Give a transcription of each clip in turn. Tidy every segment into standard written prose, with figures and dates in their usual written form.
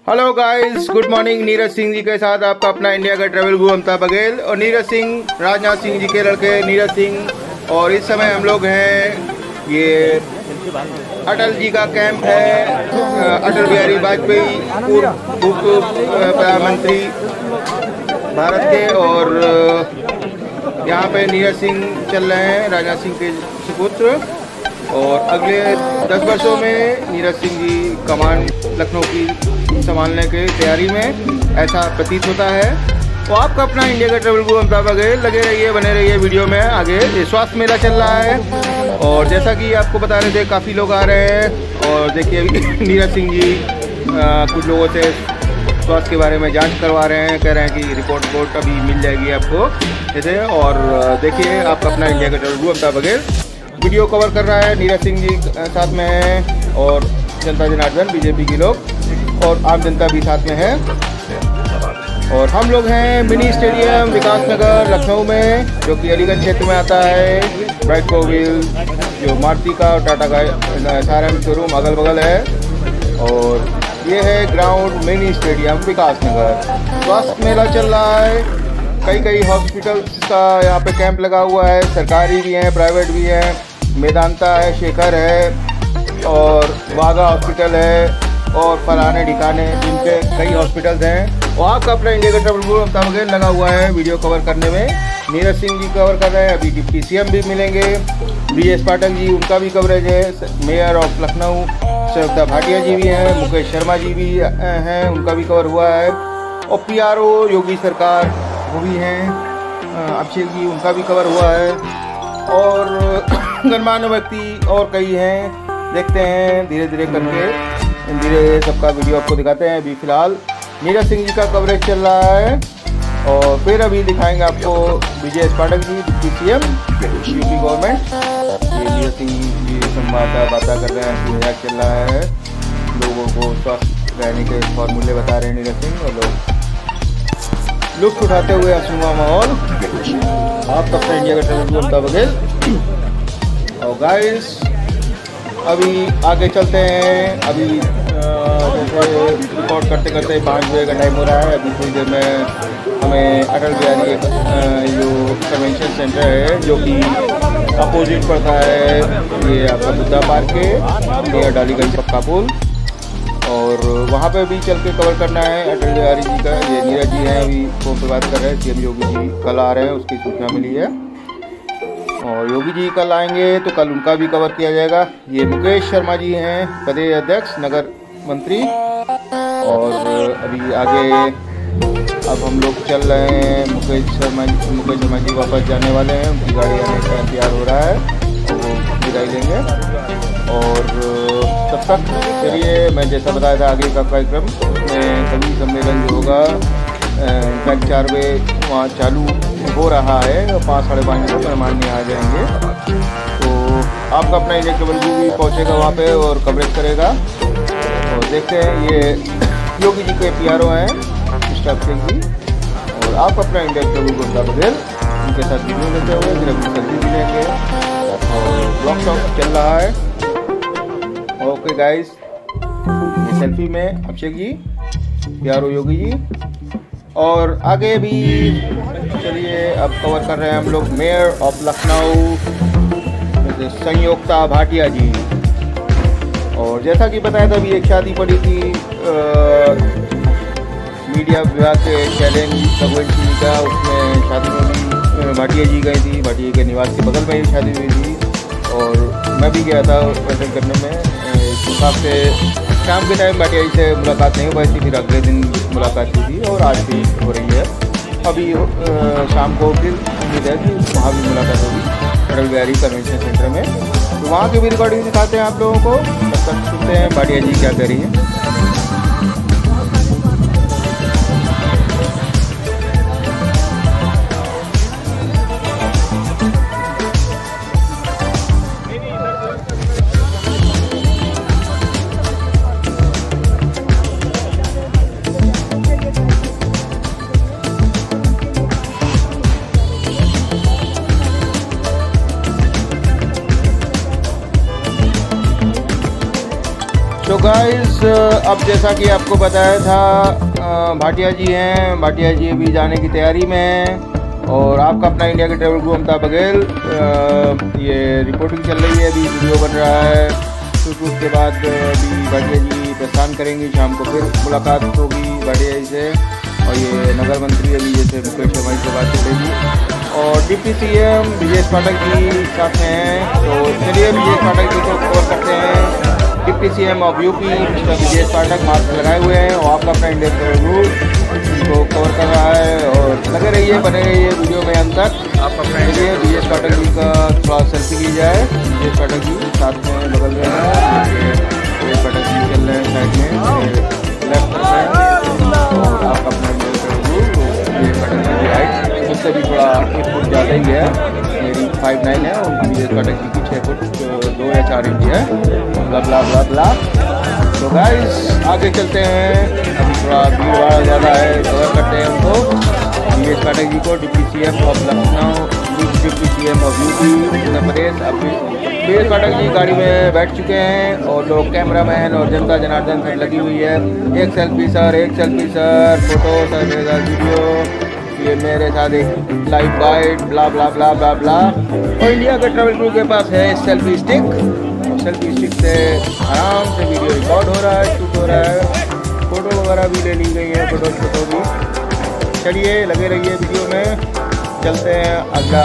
Hello guys, good morning. Neeraj Singh ji के साथ आपका अपना इंडिया का ट्रैवल गुरु अमिताभ बघेल और नीरज सिंह, राजनाथ सिंह जी के लड़के नीरज सिंह। और इस समय हम लोग हैं, ये अटल जी का कैंप है। अटल बिहारी वाजपेयी पूर्व प्रधानमंत्री भारत के, और यहाँ पे नीरज सिंह चल रहे हैं, राजनाथ सिंह के सुपुत्र। और अगले 10 वर्षों में नीरज सिंह जी कमान लखनऊ की संभालने की तैयारी में, ऐसा प्रतीत होता है। तो आपका अपना इंडिया का ट्रैवल गुरु अमिताभ बघेल, लगे रहिए, बने रहिए वीडियो में। आगे ये स्वास्थ्य मेला चल रहा है और जैसा कि आपको बता रहे थे, काफ़ी लोग आ रहे हैं। और देखिए नीरज सिंह जी कुछ लोगों से स्वास्थ्य के बारे में जांच करवा रहे हैं, कह रहे हैं कि रिपोर्ट अभी मिल जाएगी आपको जैसे। और देखिए आपका अपना इंडिया का ट्रैवल गुरु अमिताभ बघेल वीडियो कवर कर रहा है। नीरज सिंह जी साथ में हैं और जनता जनार्दन बीजेपी के लोग और आम जनता भी साथ में है। और हम लोग हैं मिनी स्टेडियम विकास नगर लखनऊ में, जो कि अलीगंज क्षेत्र में आता है। ब्राइट कोविल जो मारुति का और टाटा का सारा शोरूम अगल बगल है। और ये है ground mini stadium Vikas Nagar. स्वास्थ्य मेला चल रहा है, कई हॉस्पिटल्स का यहाँ पे कैंप लगा हुआ है, सरकारी भी हैं, प्राइवेट भी हैं। मेदांता है, शेखर है और वाघा हॉस्पिटल है और फलाने ठिकाने, जिनके कई हॉस्पिटल्स हैं। और आपका अपना इंडिया का ट्रैवल गुरु अमिताभ बघेल लगा हुआ है वीडियो कवर करने में। नीरज सिंह जी कवर कर रहे हैं, अभी डिप्टी सीएम भी मिलेंगे, BS पाठक जी, उनका भी कवरेज है। मेयर ऑफ लखनऊ श्रद्धा भाटिया जी भी हैं, मुकेश शर्मा जी भी हैं, उनका भी कवर हुआ है। और PRO योगी सरकार वो भी हैं, अभिषेक जी, उनका भी कवर हुआ है। और गणमान्य व्यक्ति और कई हैं, देखते हैं धीरे धीरे करके, धीरे सबका वीडियो आपको दिखाते हैं। अभी फिलहाल नीरज सिंह जी का कवरेज चल रहा है और फिर अभी दिखाएंगे आपको BS Pathak ji, deputy CM UP government. ये नीरज सिंह जी बातें कर रहे हैं, मजाक चल रहा है, लोगों को स्वस्थ रहने के फॉर्मूले बता रहे हैं नीरज सिंह, और लोग लुत्फ उठाते हुए हंसुआ माहौल। आप तब से इंडिया का ट्रैवल गुरु अमिताभ बघेल। और गाइस अभी आगे चलते हैं। अभी जैसे रिकॉर्ड करते करते 5 बजे का टाइम हो रहा है। अभी थोड़ी देर में हमें अटल बिहारी जो कन्वेंशन सेंटर है, जो कि अपोजिट पड़ता है ये आपका बुद्धा पार्क के नियर डालीगंज पक्का पुल, और वहाँ पे भी चल के कवर करना है अटल बिहारी जी का। ये नीरज जी हैं, अभी फोन पर बात कर रहे हैं। CM योगी जी कल आ रहे हैं, उसकी सूचना मिली है। और योगी जी कल आएंगे तो कल उनका भी कवर किया जाएगा। ये मुकेश शर्मा जी हैं, प्रदेश अध्यक्ष नगर मंत्री। और अभी आगे अब हम लोग चल रहे हैं, मुकेश शर्मा जी वापस जाने वाले हैं, उनकी गाड़ी आने का इंतजार हो रहा है, तो वो विदाई लेंगे। और तब तक चलिए, मैं जैसा बताया था आगे का कार्यक्रम में कवि सम्मेलन जो होगा, इनफैक्ट 4 बजे वहाँ चालू हो रहा है और 5 साढ़े 5 बजे मेहमान यहाँ आ जाएंगे। तो आपका अपना इंडिया ट्रैवल गुरु भी पहुँचेगा वहाँ पे और कवरेज करेगा। और देखते हैं, ये योगी जी के PRO हैं अभिषेक जी, और आप अपना इंडिया ट्रैवल गुरु अमिताभ बघेल उनके साथ वीडियो लेते हुए फिर अपनी सेल्फी भी लेंगे। और ब्लॉग शॉप चल रहा है। ओके गाइस, ये सेल्फी में अभिषेक जी, PRO योगी जी। और आगे भी चलिए अब कवर कर रहे हैं हम लोग मेयर ऑफ लखनऊ संयोक्ता भाटिया जी। और जैसा कि बताया था, अभी एक शादी पड़ी थी मीडिया विभाग के चैलेंज कवरेज का, उसमें शादी में भी भाटिया जी गई थी। भाटिया के निवास के बगल में ही शादी हुई थी और मैं भी गया था प्रेजेंट करने में। इस हिसाब से शाम के टाइम भाटिया जी से मुलाकात नहीं हो पाई थी, फिर अगले दिन मुलाकात हुई थी और आज भी हो रही है। अभी शाम को फिर उम्मीद है कि वहाँ भी मुलाकात होगी अटल बिहारी कन्वेंशन सेंटर में, तो वहाँ की भी रिकॉर्डिंग दिखाते हैं आप लोगों को। तब तक सुनते हैं भाटिया जी क्या कह रही हैं। गाइस अब जैसा कि आपको बताया था, भाटिया जी हैं, भाटिया जी अभी जाने की तैयारी में हैं और आपका अपना इंडिया के ट्रैवल ग्रुप अमिताभ बघेल ये रिपोर्टिंग चल रही है, अभी वीडियो बन रहा है। शूट के बाद अभी भाटिया जी प्रस्थान करेंगे, शाम को फिर मुलाकात होगी भाटिया जी से। और ये नगर मंत्री अभी जैसे मुकेश शर्मा से बात चलेगी और डिप्टी सीएम ब्रिजेश पाठक जी साथ में हैं। तो चलिए ब्रिजेश पाठक जी को कवर करते हैं। Deputy CM of UP mister Brijesh Pathak mask लगाए हुए हैं और आपका अपना इंडियन ट्रैवल ग्रुप उनको कवर कर रहा है और लगे रहिए, बने रहिए वीडियो में अंत तक। आप अपना लिए ब्रिजेश पाठक जी का थोड़ा सेल्फी ली जाए। ब्रिजेश पाठक जी साथ में बगल में हैं, ब्रिजेश पाठक जी चल रहे हैं साइड में लेफ्ट में और आपका अपना Indian travel group Brijesh Pathak ji की हाइट मुझसे भी थोड़ा 1 फुट ज़्यादा ही है, मेरी 5'9" है और ब्रिजेश पाठक जी की 6 फुट 2 या 4 इंच है। ब्ला ब्ला ब्ला ब्ला। तो गाइस आगे चलते हैं, अभी थोड़ा भीड़ भाड़ ज़्यादा है, कवर करते हैं उनको। ब्रिजेश पाठक जी को deputy CM of Lucknow, deputy CM of UP Uttar Pradesh. अभी ब्रिजेश पाठक जी गाड़ी में बैठ चुके हैं और लोग कैमरामैन और जनता जनार्दन सब लगी हुई है। एक सेल्फी सर, एक सेल्फी सर, फोटो सर, मेरा वीडियो, ये मेरे साथ एक लाइव बाइट, ब्ला ब्ला ब्ला ब्ला ब्ला। और इंडिया के ट्रैवल ग्रुप के पास है सेल्फी स्टिक और सेल्फी स्टिक से आराम से वीडियो रिकॉर्ड हो रहा है, शूट हो रहा है, फ़ोटो वगैरह भी ले ली गई है, फोटो भी। चलिए लगे रहिए वीडियो में, चलते हैं अगला।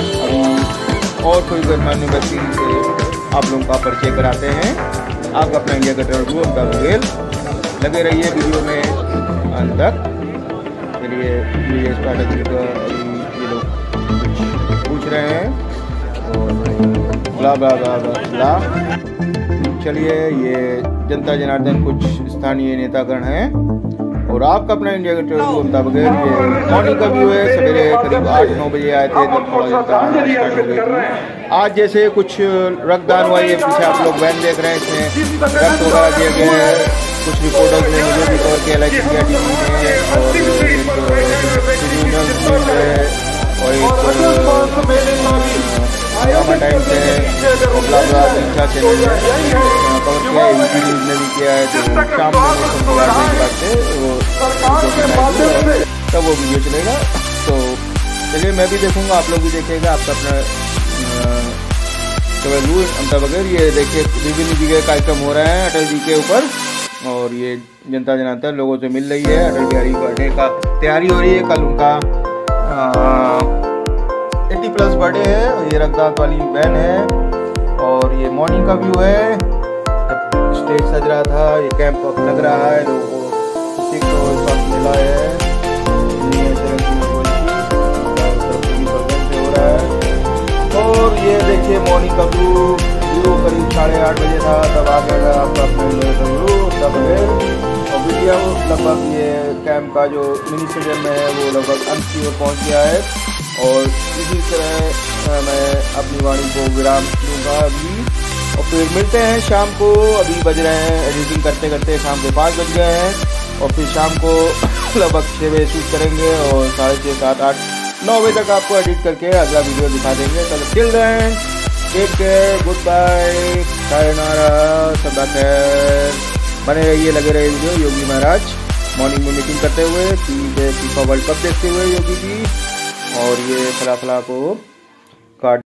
अभी और कोई गणमान्य व्यक्ति से आप लोगों का परिचय कराते हैं। आपका अपना इंडिया का ट्रैवल ग्रुप अमिताभ बघेल, लगे रहिए वीडियो में अंत तक। चलिए ब्रिजेश पाठक जी का ये लोग कुछ पूछ रहे हैं और ब्ला ब्ला ब्ला ब्ला। चलिए ये जनता जनार्दन कुछ स्थानीय नेतागण हैं और आपका अपना इंडिया का ट्रैवल ग्रुप अमिताभ बघेल। ये मॉर्निंग का व्यू है, सवेरे करीब 8-9 बजे आए थे, तब थोड़ा जनता स्टार्ट हो गई थी। आज जैसे कुछ रक्तदान हुआ, ये पीछे आप लोग वैन देख रहे हैं, इसमें रक्त वगैरह दिया गया है। कुछ रिपोर्टर्स ने मुझे भी कवर किया, लाइक इंडिया टीवी में और ड्रामा टाइम से ब्ला ब्ला अच्छा चैनल में कवर किया है, यूपी न्यूज़ ने भी किया है। तो शाम में तब वो वीडियो चलेगा, तो चलिए मैं भी देखूंगा, आप लोग भी देखिएगा। आपका अपना ट्रैवल ग्रुप अमिताभ बघेल। ये देखिए विभिन्न जगह कार्यक्रम हो रहे हैं अटल जी के ऊपर और ये जनता जनार्दन लोगों से मिल रही है। अटल बिहारी बर्थडे का तैयारी हो रही है, कल उनका 80+ बर्थडे है और ये रक्तदान वाली वैन है और ये मॉर्निंग का व्यू है। स्टेज सज रहा था, ये कैंप अब लग रहा है, लोगों को मिला है, हो रहा है। और ये देखिए मॉर्निंग का व्यू करीब 8:30 बजे था, तब आ गया आपका अपना तब और वीडियो लगभग ये कैंप का जो मिनी स्टेडियम में है वो लगभग अंत की ओर पहुँच गया है और इसी तरह मैं अपनी वाणी को विराम दूंगा अभी और फिर मिलते हैं शाम को। अभी बज रहे हैं एडिटिंग करते करते शाम के 5 बज गए हैं और फिर शाम को लगभग 6 बजे शूट करेंगे और 6:30, 7, 8, 9 बजे तक आपको एडिट करके अगला वीडियो दिखा देंगे। चलो till then take care, good bye, सायोनारा, सदा खैर, बने रहिए, लगे रहिए वीडियो। योगी महाराज मॉर्निंग में मीटिंग करते हुए, फीफा वर्ल्ड कप देखते हुए योगी जी और ये फला को काट